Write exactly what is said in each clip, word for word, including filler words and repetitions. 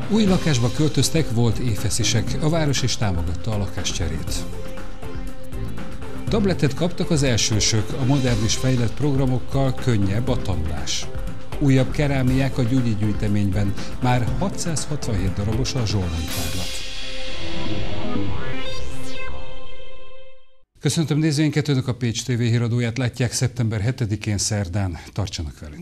Új lakásba költöztek volt éfeszisek, a város is támogatta a lakáscserét. Tabletet kaptak az elsősök, a modern és fejlett programokkal könnyebb a tanulás. Újabb kerámiák a gyűli gyűjteményben, már hatszázhatvanhét darabos a zsoldontárlat. Köszöntöm nézőinket, Önök a Pécs té vé híradóját látják szeptember hetedikén szerdán. Tartsanak velünk!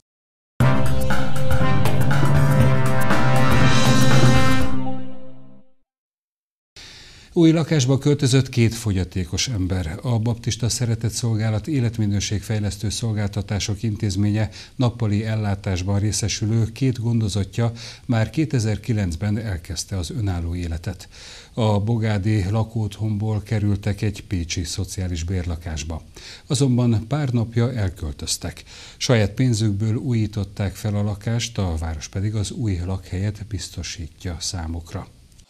Új lakásba költözött két fogyatékos ember. A Baptista Szeretetszolgálat életminőségfejlesztő szolgáltatások intézménye nappali ellátásban részesülő két gondozottja már kétezer-kilencben elkezdte az önálló életet. A bogádi lakóotthonból kerültek egy pécsi szociális bérlakásba. Azonban pár napja elköltöztek. Saját pénzükből újították fel a lakást, a város pedig az új lakhelyet biztosítja számukra.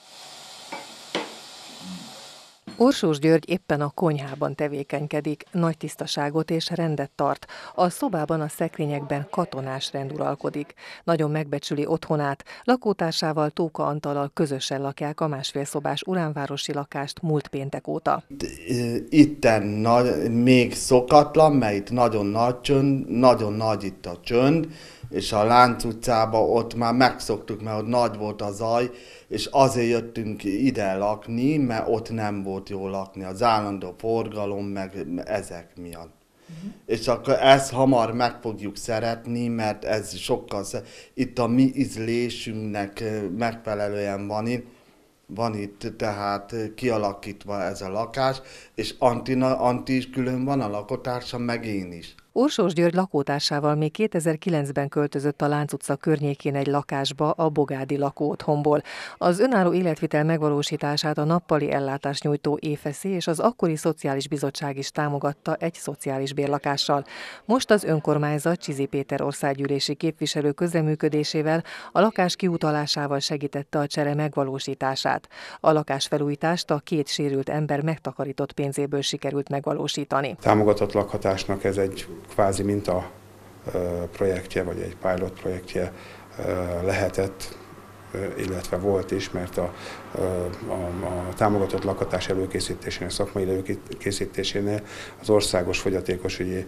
Orsós György éppen a konyhában tevékenykedik, nagy tisztaságot és rendet tart. A szobában a szekrényekben katonás rend uralkodik. Nagyon megbecsüli otthonát, lakótársával, Tóka Antallal közösen lakják a másfélszobás uránvárosi lakást múlt péntek óta. Itten nagy, még szokatlan, mert itt nagyon nagy csönd, nagyon nagy itt a csönd, és a Lánc utcában ott már megszoktuk, mert ott nagy volt a zaj, és azért jöttünk ide lakni, mert ott nem volt jó lakni, az állandó forgalom, meg ezek miatt. Uh-huh. És akkor ezt hamar meg fogjuk szeretni, mert ez sokkal szer... itt a mi ízlésünknek megfelelően van itt, van itt tehát kialakítva ez a lakás, és Antina, Anti is külön van, a lakótársam, meg én is. Orsós György lakótársával még kétezer-kilencben költözött a Lánc utca környékén egy lakásba a bogádi lakóotthonból. Az önálló életvitel megvalósítását a nappali ellátást nyújtó éfeszi és az akkori Szociális Bizottság is támogatta egy szociális bérlakással. Most az önkormányzat Csizi Péter országgyűlési képviselő közreműködésével a lakás kiutalásával segítette a csere megvalósítását. A lakásfelújítást a két sérült ember megtakarított pénzéből sikerült megvalósítani. Támogatott lakhatásnak ez egy kvázi minta projektje, vagy egy pilot projektje lehetett, illetve volt is, mert a, a, a támogatott lakhatás előkészítésénél, szakmai előkészítésénél az országos fogyatékosügyi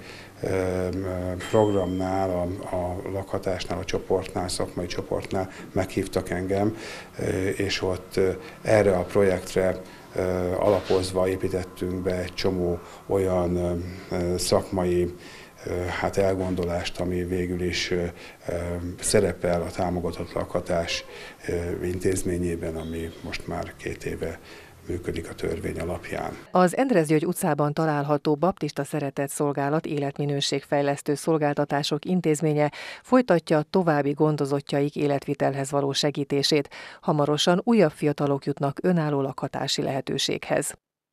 programnál, a, a lakhatásnál, a csoportnál, szakmai csoportnál meghívtak engem, és ott erre a projektre alapozva építettünk be egy csomó olyan szakmai hát elgondolást, ami végül is szerepel a támogatott lakhatás intézményében, ami most már két éve működik a törvény alapján. Az Endresz-György utcában található Baptista Szeretetszolgálat életminőségfejlesztő szolgáltatások intézménye folytatja további gondozottjaik életvitelhez való segítését. Hamarosan újabb fiatalok jutnak önálló lakhatási lehetőséghez.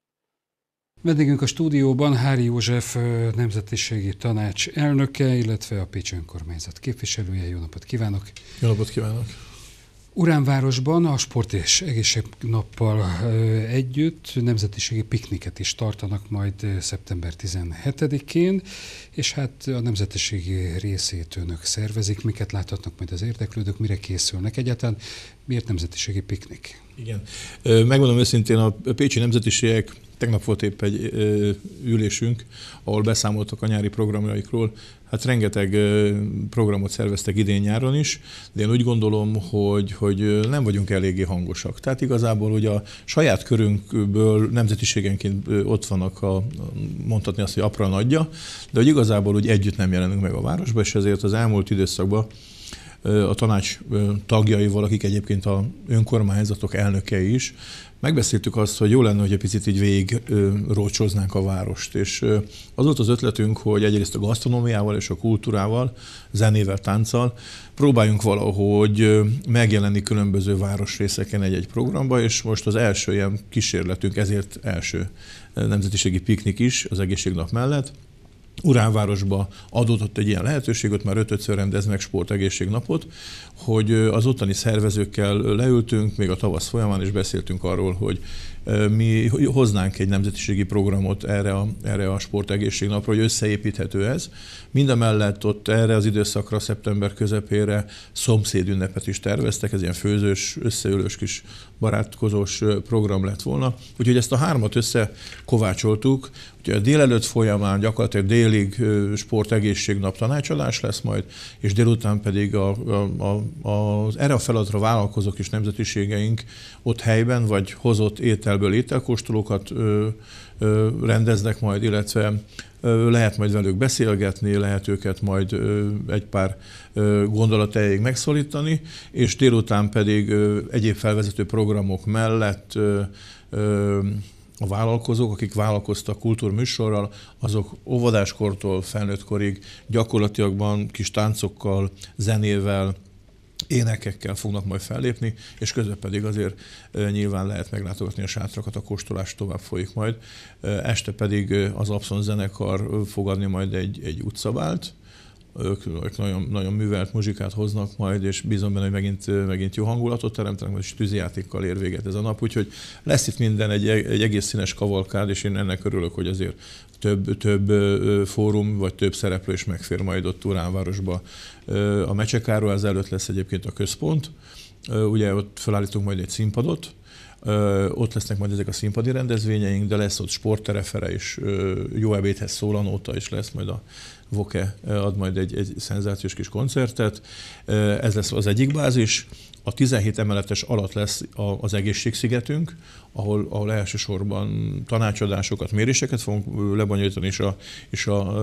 Vendégünk a stúdióban Hári József nemzetiségi tanács elnöke, illetve a Pécsi önkormányzat képviselője. Jó napot kívánok! Jó napot kívánok! Uránvárosban a Sport és Egészségnappal együtt nemzetiségi pikniket is tartanak majd szeptember tizenhetedikén, és hát a nemzetiségi részét önök szervezik. Miket láthatnak majd az érdeklődők, mire készülnek egyáltalán? Miért nemzetiségi piknik? Igen. Megmondom őszintén, a pécsi nemzetiségek, tegnap volt épp egy ülésünk, ahol beszámoltak a nyári programjaikról. Hát rengeteg programot szerveztek idén-nyáron is, de én úgy gondolom, hogy, hogy nem vagyunk eléggé hangosak. Tehát igazából, hogy a saját körünkből nemzetiségenként ott vannak, a, mondhatni azt, hogy apra nagyja, de hogy igazából hogy együtt nem jelenünk meg a városba, és ezért az elmúlt időszakban a tanács tagjaival, akik egyébként a önkormányzatok elnökei is, megbeszéltük azt, hogy jó lenne, hogy egy picit így végig rócsoznánk a várost. És az volt az ötletünk, hogy egyrészt a gasztronómiával és a kultúrával, zenével, tánccal próbáljunk valahogy megjelenni különböző városrészeken egy-egy programba, és most az első ilyen kísérletünk, ezért első nemzetiségi piknik is az egészségnap mellett. Uránvárosba adódott egy ilyen lehetőség, ott már ötödször rendez meg sportegészségnapot, hogy az ottani szervezőkkel leültünk, még a tavasz folyamán is beszéltünk arról, hogy mi hoznánk egy nemzetiségi programot erre a, erre a sportegészségnapra, hogy összeépíthető ez. Mindemellett ott erre az időszakra, szeptember közepére szomszédünnepet is terveztek, ez ilyen főzős, összeülős kis barátkozós program lett volna. Úgyhogy ezt a hármat összekovácsoltuk. Ugye a délelőtt folyamán gyakorlatilag délig sportegészségnap tanácsadás lesz majd, és délután pedig a, a, a, az erre a feladatra vállalkozók és nemzetiségeink ott helyben, vagy hozott ételből ételkóstolókat ö, ö, rendeznek majd, illetve ö, lehet majd velük beszélgetni, lehet őket majd ö, egy pár ö, gondolat erejéig megszólítani, és délután pedig ö, egyéb felvezető programok mellett ö, ö, a vállalkozók, akik vállalkoztak kultúrműsorral, azok óvodáskortól felnőttkorig gyakorlatilag kis táncokkal, zenével, énekekkel fognak majd fellépni, és közben pedig azért e, nyilván lehet meglátogatni a sátrakat, a kóstolás tovább folyik majd. E, este pedig az Abszon zenekar fog adni majd egy, egy utcabált. Ők, ők nagyon, nagyon művelt muzsikát hoznak majd, és bízom benne, hogy megint, megint jó hangulatot teremtenek, és tűzijátékkal ér véget ez a nap. Úgyhogy lesz itt minden egy, egy egész színes kavalkád, és én ennek örülök, hogy azért több, több fórum, vagy több szereplő is megfér majd ott Uránvárosba. A Mecsekáról ez előtt lesz egyébként a központ. Ugye ott felállítunk majd egy színpadot, Ö, ott lesznek majd ezek a színpadi rendezvényeink, de lesz ott sportterefere is, ö, jó ebédhez szólanóta is lesz, majd a Voke ad majd egy, egy szenzációs kis koncertet. Ö, ez lesz az egyik bázis. A tizenhét emeletes alatt lesz az egészségszigetünk, ahol, ahol elsősorban tanácsadásokat, méréseket fogunk lebonyolítani, és a, és a,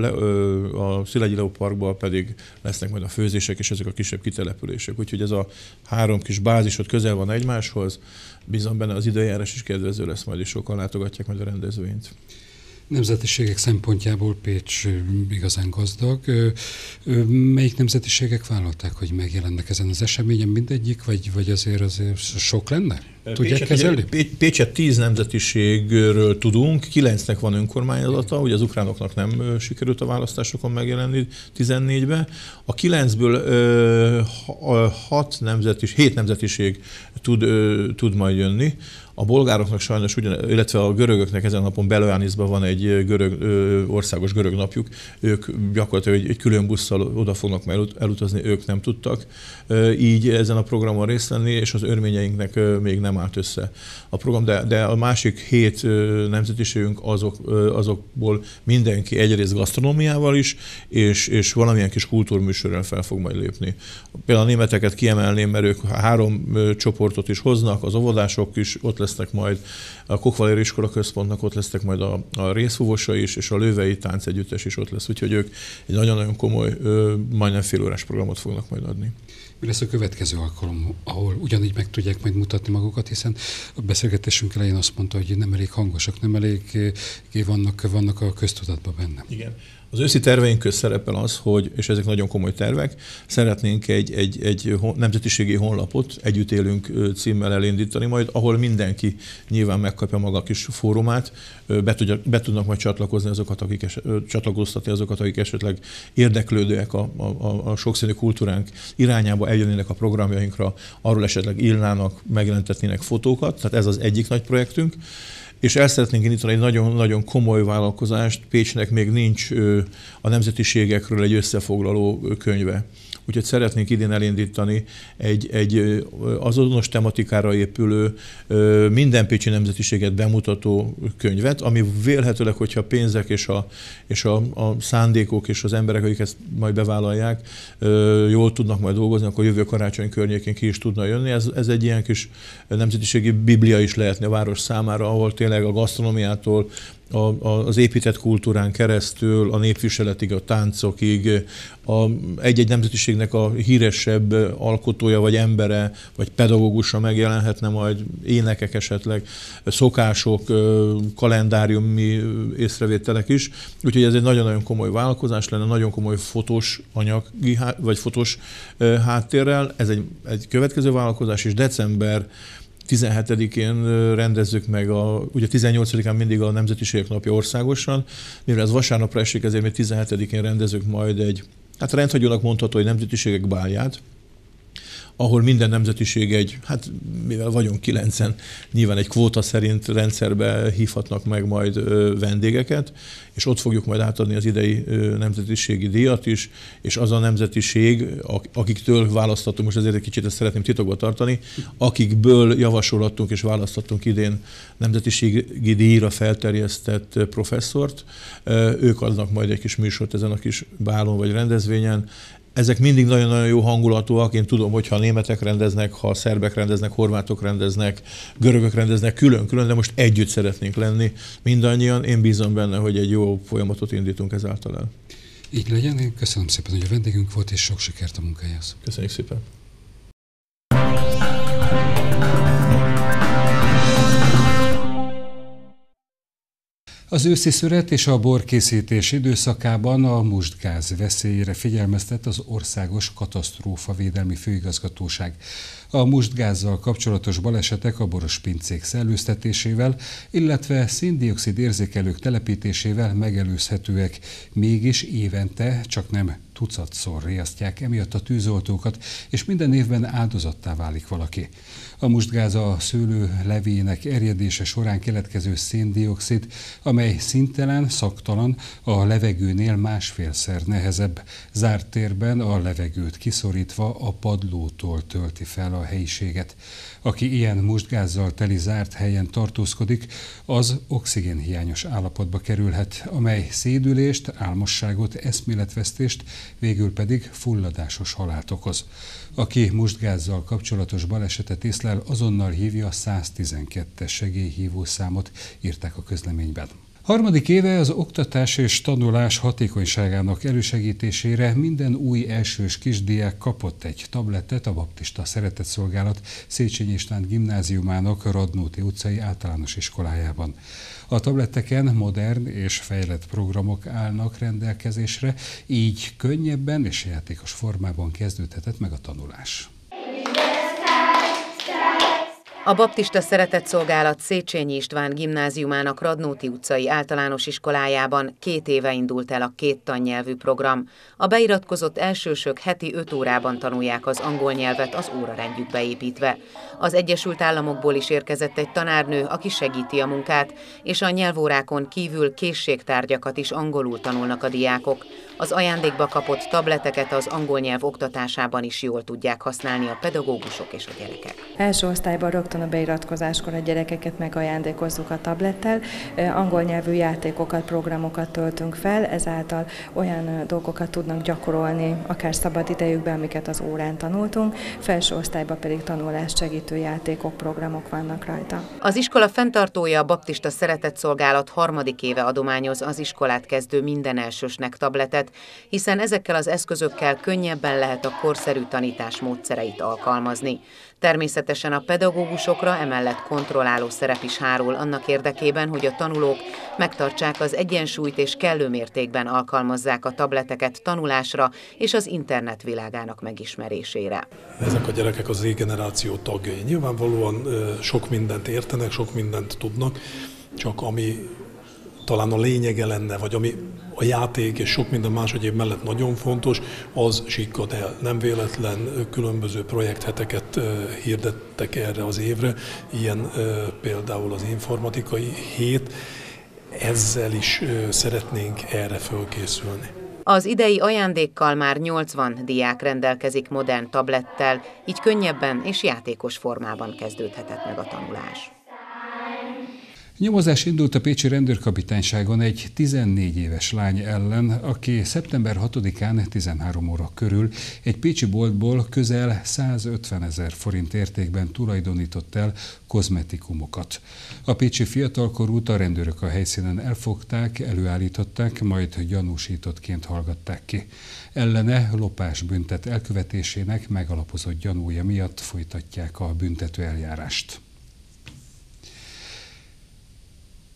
a, a Szilágyi Leó Parkban pedig lesznek majd a főzések és ezek a kisebb kitelepülések. Úgyhogy ez a három kis bázisod közel van egymáshoz, bízom benne az időjárás is kedvező lesz majd, és sokan látogatják majd a rendezvényt. Nemzetiségek szempontjából Pécs igazán gazdag. Melyik nemzetiségek vállalták, hogy megjelennek ezen az eseményen, mindegyik, vagy, vagy azért, azért sok lenne? Tudják kezelni? Pécset tíz nemzetiségről tudunk, kilencnek van önkormányzata, ugye az ukránoknak nem sikerült a választásokon megjelenni tizennégybe. A kilencből ö, hat nemzetiség, hét nemzetiség tud, ö, tud majd jönni. A bolgároknak sajnos, ugyan, illetve a görögöknek ezen a napon Belojániszban van egy görög, ö, országos görög napjuk. Ők gyakorlatilag egy, egy külön busszal oda fognak majd elutazni, ők nem tudtak ö, így ezen a programon részt venni, és az örményeinknek ö, még nem állt össze a program, de, de a másik hét ö, nemzetiségünk azok, ö, azokból mindenki egyrészt gasztronómiával is, és, és valamilyen kis kultúrműsorral fel fog majd lépni. Például a németeket kiemelném, mert ők három ö, csoportot is hoznak, az óvodások is ott lesznek majd, a Kokvalér Iskola Központnak ott lesznek majd a, a részfuvosa is, és a Lővei Táncegyüttes is ott lesz, úgyhogy ők egy nagyon-nagyon komoly, ö, majdnem fél órás programot fognak majd adni. Mi lesz a következő alkalom, ahol ugyanígy meg tudják majd mutatni magukat, hiszen a beszélgetésünk elején azt mondta, hogy nem elég hangosak, nem elég vannak, vannak a köztudatban benne. Igen. Az őszi terveink közt szerepel az, hogy, és ezek nagyon komoly tervek, szeretnénk egy, egy, egy nemzetiségi honlapot, Együtt élünk címmel elindítani majd, ahol mindenki nyilván megkapja maga a kis fórumát, be, tudja, be tudnak majd csatlakozni azokat, akik es, csatlakoztatni azokat, akik esetleg érdeklődőek a, a, a sokszínű kultúránk irányába, eljönnének a programjainkra, arról esetleg írnának, megjelentetnének fotókat, tehát ez az egyik nagy projektünk. És el szeretnénk indítani egy nagyon-nagyon komoly vállalkozást. Pécsnek még nincs a nemzetiségekről egy összefoglaló könyve. Úgyhogy szeretnénk idén elindítani egy, egy azonos tematikára épülő, minden pécsi nemzetiséget bemutató könyvet, ami vélhetőleg, hogyha a pénzek és a, és a, a szándékok és az emberek, akik ezt majd bevállalják, jól tudnak majd dolgozni, akkor jövő karácsony környékén ki is tudna jönni. Ez, ez egy ilyen kis nemzetiségi biblia is lehetne a város számára, ahol tényleg a gasztronómiától, A, a, az épített kultúrán keresztül, a népviseletig, a táncokig, a, egy-egy nemzetiségnek a híresebb alkotója, vagy embere, vagy pedagógusa megjelenhetne majd, énekek esetleg, szokások, kalendáriumi észrevételek is. Úgyhogy ez egy nagyon-nagyon komoly vállalkozás lenne, nagyon komoly fotós anyagi, vagy fotós háttérrel. Ez egy, egy következő vállalkozás, és december tizenhetedikén rendezzük meg, a, ugye tizennyolcadikán mindig a Nemzetiségek Napja országosan, mivel ez vasárnapra esik, ezért mi tizenhetedikén rendezzük majd egy, hát rendhagyónak mondható, hogy Nemzetiségek Bálját, ahol minden nemzetiség egy, hát mivel vagyunk kilencen, nyilván egy kvóta szerint rendszerbe hívhatnak meg majd vendégeket, és ott fogjuk majd átadni az idei nemzetiségi díjat is, és az a nemzetiség, akiktől választottunk, most ezért egy kicsit ezt szeretném titokba tartani, akikből javasolhattunk és választottunk idén nemzetiségi díjra felterjesztett professzort, ők adnak majd egy kis műsort ezen a kis bálon vagy rendezvényen. Ezek mindig nagyon-nagyon jó hangulatúak. Én tudom, hogy ha németek rendeznek, ha szerbek rendeznek, horvátok rendeznek, görögök rendeznek, külön-külön, de most együtt szeretnénk lenni mindannyian. Én bízom benne, hogy egy jó folyamatot indítunk ezáltal el. Így legyen. Én köszönöm szépen, hogy a vendégünk volt, és sok sikert a munkájához. Köszönjük szépen. Az őszi szüret és a borkészítés időszakában a mustgáz veszélyére figyelmeztet az Országos Katasztrófavédelmi Főigazgatóság. A mustgázzal kapcsolatos balesetek a boros pincék szellőztetésével, illetve szén-dioxid érzékelők telepítésével megelőzhetőek, mégis évente csak nem tucatszor riasztják emiatt a tűzoltókat, és minden évben áldozattá válik valaki. A mustgáz a szőlő levének erjedése során keletkező szén-dioxid, amely színtelen, szaktalan, a levegőnél másfélszer nehezebb, zárt térben a levegőt kiszorítva a padlótól tölti fel a helyiséget. Aki ilyen mustgázzal teli zárt helyen tartózkodik, az oxigénhiányos állapotba kerülhet, amely szédülést, álmosságot, eszméletvesztést, végül pedig fulladásos halált okoz. Aki mustgázzal kapcsolatos balesetet észlel, azonnal hívja a száztizenkettes segélyhívó számot, írták a közleményben. Harmadik éve az oktatás és tanulás hatékonyságának elősegítésére minden új elsős kisdiák kapott egy tabletet a Baptista Szeretetszolgálat Széchenyi István Gimnáziumának Radnóti utcai általános iskolájában. A tabletteken modern és fejlett programok állnak rendelkezésre, így könnyebben és játékos formában kezdődhetett meg a tanulás. A Baptista Szeretetszolgálat Széchenyi István Gimnáziumának Radnóti utcai általános iskolájában két éve indult el a két tannyelvű program. A beiratkozott elsősök heti öt órában tanulják az angol nyelvet az órarendjük beépítve. Az Egyesült Államokból is érkezett egy tanárnő, aki segíti a munkát, és a nyelvórákon kívül készségtárgyakat is angolul tanulnak a diákok. Az ajándékba kapott tableteket az angol nyelv oktatásában is jól tudják használni a pedagógusok és a gyerekek. Első osztályban rögtön a beiratkozáskor a gyerekeket megajándékozzuk a tablettel. Angol nyelvű játékokat, programokat töltünk fel, ezáltal olyan dolgokat tudnak gyakorolni, akár szabad idejükben, amiket az órán tanultunk, felső osztályban pedig tanulást segítő játékok, programok vannak rajta. Az iskola fenntartója, a Baptista Szeretetszolgálat harmadik éve adományoz az iskolát kezdő minden elsősnek tabletet, hiszen ezekkel az eszközökkel könnyebben lehet a korszerű tanítás módszereit alkalmazni. Természetesen a pedagógusokra emellett kontrolláló szerep is hárul annak érdekében, hogy a tanulók megtartsák az egyensúlyt és kellő mértékben alkalmazzák a tableteket tanulásra és az internet világának megismerésére. Ezek a gyerekek az Z-generáció tagjai. Nyilvánvalóan sok mindent értenek, sok mindent tudnak, csak ami talán a lényege lenne, vagy ami a játék és sok minden más egyéb mellett nagyon fontos, az sikkad el. Nem véletlen különböző projektheteket hirdettek erre az évre, ilyen például az informatikai hét, ezzel is szeretnénk erre fölkészülni. Az idei ajándékkal már nyolcvan diák rendelkezik modern tablettel, így könnyebben és játékos formában kezdődhetett meg a tanulás. Nyomozás indult a pécsi rendőrkapitányságon egy tizennégy éves lány ellen, aki szeptember hatodikán tizenhárom óra körül egy pécsi boltból közel százötvenezer forint értékben tulajdonított el kozmetikumokat. A pécsi fiatalkorút a rendőrök a helyszínen elfogták, előállították, majd gyanúsítottként hallgatták ki. Ellene lopásbüntet elkövetésének megalapozott gyanúja miatt folytatják a büntető eljárást.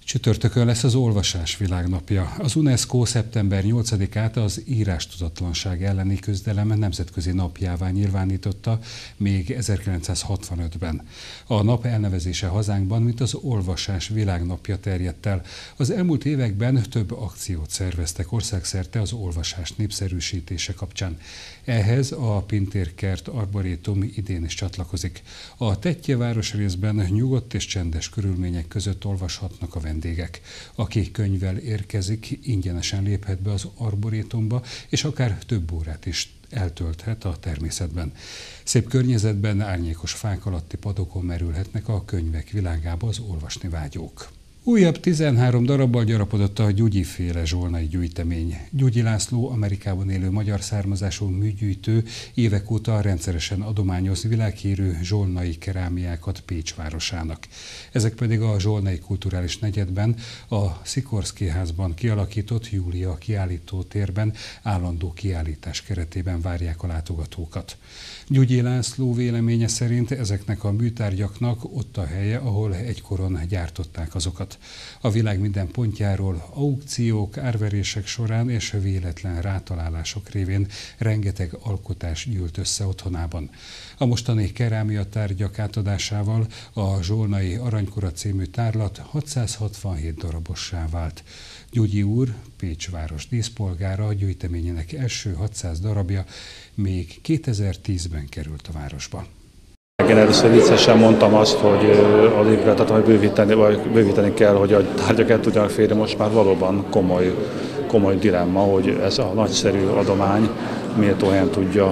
Csütörtökön lesz az Olvasás Világnapja. Az UNESCO szeptember nyolcadikát az írástudatlanság elleni küzdelem nemzetközi napjává nyilvánította még ezerkilencszázhatvanötben. A nap elnevezése hazánkban, mint az Olvasás Világnapja terjedt el. Az elmúlt években több akciót szerveztek országszerte az olvasás népszerűsítése kapcsán. Ehhez a Pintérkert Arborétum idén is csatlakozik. A Tettye városrészben nyugodt és csendes körülmények között olvashatnak a vendégek. Aki könyvvel érkezik, ingyenesen léphet be az arborétumba, és akár több órát is eltölthet a természetben. Szép környezetben, árnyékos fák alatti padokon merülhetnek a könyvek világába az olvasni vágyók. Újabb tizenhárom darabbal gyarapodott a Gyugyi-féle zsolnai gyűjtemény. Gyugyi László, Amerikában élő magyar származású műgyűjtő, évek óta rendszeresen adományoz világhírű zsolnai kerámiákat Pécs városának. Ezek pedig a zsolnai kulturális negyedben, a Szikorszky házban kialakított Júlia kiállítótérben állandó kiállítás keretében várják a látogatókat. Gyugyi László véleménye szerint ezeknek a műtárgyaknak ott a helye, ahol egykoron gyártották azokat. A világ minden pontjáról aukciók, árverések során és véletlen rátalálások révén rengeteg alkotás gyűlt össze otthonában. A mostani kerámia tárgyak átadásával a Zsolnai Aranykora című tárlat hatszázhatvanhét darabossá vált. Gyugyi úr, Pécs város díszpolgára, a gyűjteményének első hatszáz darabja még kétezer-tízben került a városba. Én először viccesen mondtam azt, hogy az épületet majd bővíteni, vagy bővíteni kell, hogy a tárgyak el tudjanak férni. Most már valóban komoly, komoly dilemma, hogy ez a nagyszerű adomány méltó helyen tudja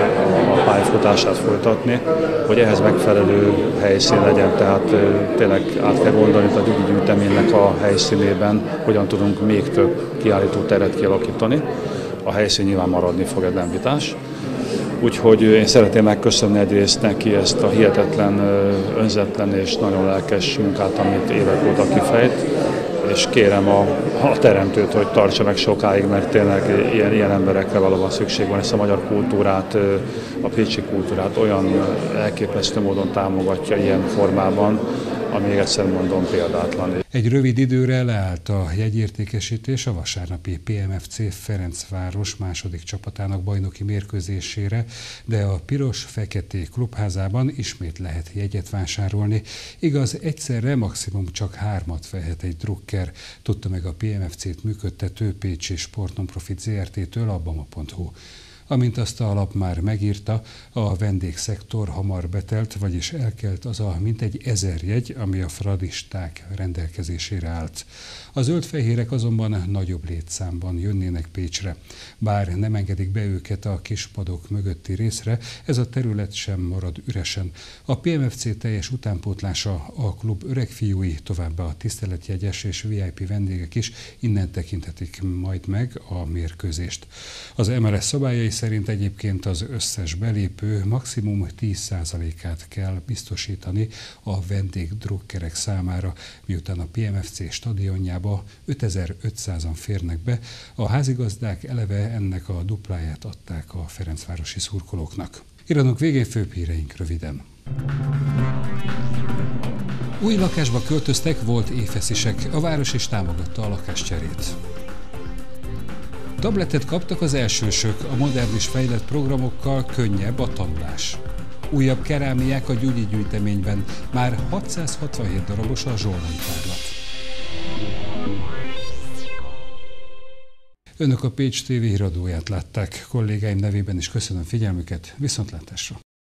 a pályafutását folytatni, hogy ehhez megfelelő helyszín legyen, tehát tényleg át kell gondolni a Gyugyi gyűjteménynek a helyszínében, hogyan tudunk még több kiállító teret kialakítani. A helyszín nyilván maradni fog, ez nem vitás. Úgyhogy én szeretném megköszönni egyrészt neki ezt a hihetetlen, önzetlen és nagyon lelkes munkát, amit évek óta kifejt, és kérem a, a teremtőt, hogy tartsa meg sokáig, mert tényleg ilyen, ilyen emberekre valóban szükség van. Ezt a magyar kultúrát, a pécsi kultúrát olyan elképesztő módon támogatja ilyen formában, ami még egyszer mondom példátlan. Egy rövid időre leállt a jegyértékesítés a vasárnapi pé em ef cé Ferencváros második csapatának bajnoki mérkőzésére, de a piros-feketé klubházában ismét lehet jegyet vásárolni. Igaz, egyszerre maximum csak hármat vehet egy drukker, tudta meg a pé em ef cét működtető Pécsi Sportnonprofit zé er té-től a bama pont hu. Amint azt a lap már megírta, a vendégszektor hamar betelt, vagyis elkelt az a mintegy ezer jegy, ami a fradisták rendelkezésére állt. A zöld-fehérek azonban nagyobb létszámban jönnének Pécsre. Bár nem engedik be őket a kispadok mögötti részre, ez a terület sem marad üresen. A pé em ef cé teljes utánpótlása, a klub öregfiúi, továbbá a tiszteletjegyes és vé i pé vendégek is innen tekinthetik majd meg a mérkőzést. Az em el es szabályai szerint egyébként az összes belépő maximum tíz százalékát kell biztosítani a vendégdrukkerek számára, miután a pé em ef cé stadionjába ötezer-ötszázan férnek be, a házigazdák eleve ennek a dupláját adták a ferencvárosi szurkolóknak. Iradunk végén főbb híreink röviden. Új lakásba költöztek, volt éfeszisek, a város is támogatta a lakáscserét. Tabletet kaptak az elsősök, a modern és fejlett programokkal könnyebb a tanulás. Újabb kerámiák a Gyugyi gyűjteményben, már hatszázhatvanhét darabos a zsolnai tárlat. Önök a Pécs té vé híradóját látták, kollégáim nevében is köszönöm figyelmüket, viszontlátásra!